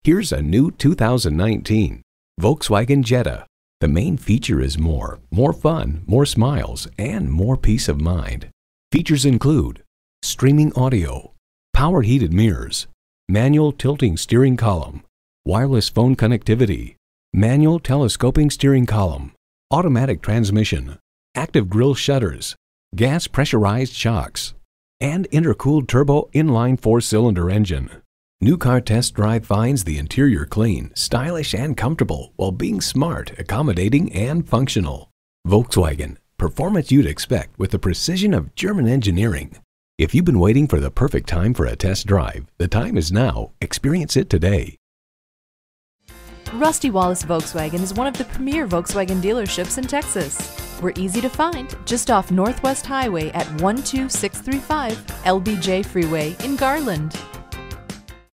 Here's a new 2019 Volkswagen Jetta. The main feature is more fun, more smiles, and more peace of mind. Features include streaming audio, power heated mirrors, manual tilting steering column, wireless phone connectivity, manual telescoping steering column, automatic transmission, active grille shutters, gas pressurized shocks, and intercooled turbo inline 4-cylinder engine. New Car Test Drive finds the interior clean, stylish, and comfortable while being smart, accommodating, and functional. Volkswagen, performance you'd expect with the precision of German engineering. If you've been waiting for the perfect time for a test drive, the time is now. Experience it today. Rusty Wallace Volkswagen is one of the premier Volkswagen dealerships in Texas. We're easy to find just off Northwest Highway at 12635 LBJ Freeway in Garland.